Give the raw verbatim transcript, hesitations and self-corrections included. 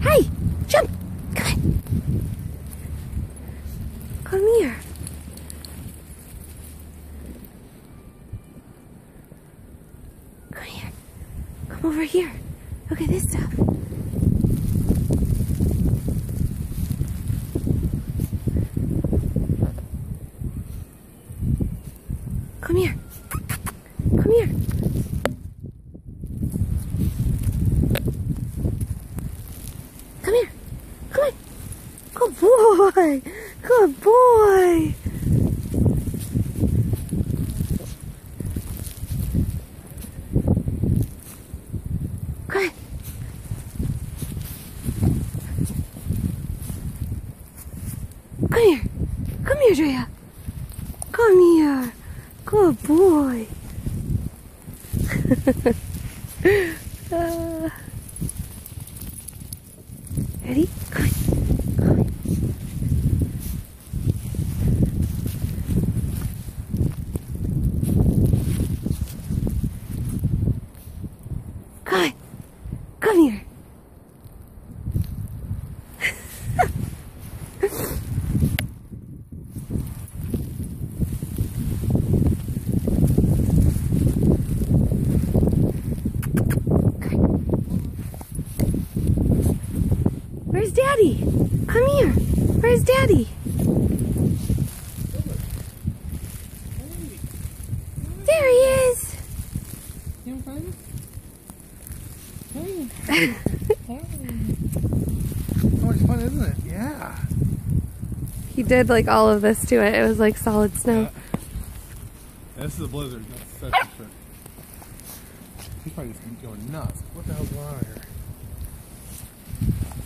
Hey, jump! Come on. Come here. Come here. Come over here. Look at this stuff. Come here. Come here. Come here. Come on. Good boy. Good boy. Come on. Come here. Come here, Drea. Come here. Good boy. uh, ready? Come on. Come on. Come on. Come here. Where's Daddy? Come here. Where's Daddy? There he is. You find it? Hey. Hey. So much fun, isn't it? Yeah. He did like all of this to it. It was like solid snow. Yeah. This is a blizzard. That's, that's for sure. He's probably just going nuts. What the hell's going on here?